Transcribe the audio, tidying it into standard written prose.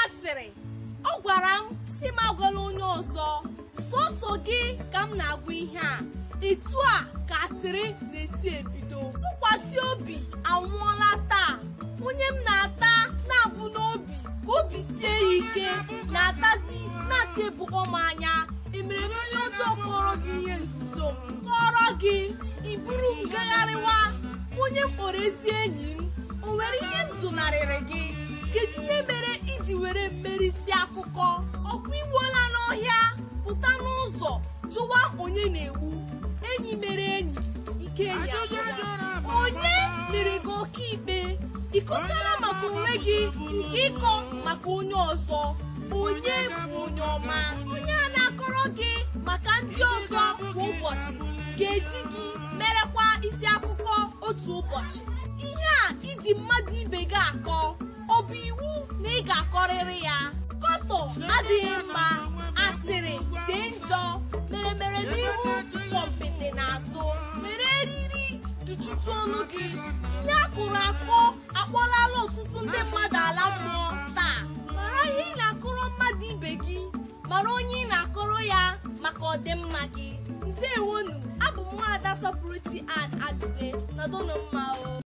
asịrị. Ọ gwara m si m agwala onye ọzọ. Sọsọ gị ka m na-agwa ihe a. Etu a ka asịrị na-esi ebido. Tụkwasị obi anwụọla taa. Onye m na-ata na-abụ n'obi ka obi sie ya ike na-atazi na-achịpụkọ m anya. Emere m onye ọjọọ kọrọ gị ihe nzuzo m kọrọ gị iburu m gagharịwa. Onye m kpọrọ ezi enyi m, o nwere ihe m zụnarịrị gị? Kedu ihe mere iji were mmerisi akụkọ? Ọkwa igbuola n'ọhịa pụta n'ụzọ jụwa onye na-egbu. Enyi mere enyi ike enyi agwụla. Onye mere gị ọkaikpe? Ịkọchala maka onwe gị nke ịkọ maka onye ọzọ. Onye bụ onye ọma? Onye a na-akọrọ gị maka ndị ọzọ kwa ụbọchị ga-eji gị merekwa isi akụkọ otu ụbọchị. Ihe a iji mmadụ ibe gị akọ, ọ bụ iwu na ị ga-akọrịrị ya? Nkọtọ adịghị mma, asịrị dị njọ, mere n'ihu kọmpete n'azụ. Were eriri duchitu ọnụ gị. Ihe akụrụ akọ akpọlala ọtụtụ ndị mmadụ ala mmụọ taa. Mara ihe ị na-akọrọ mmadụ ibe gị, mara onye ị na-akọrọ ya maka ọdịmma gị. Ndewonu, abụ m Nwaada Sọpụrụchi Ann Adịde. Nọdụnụ mma o.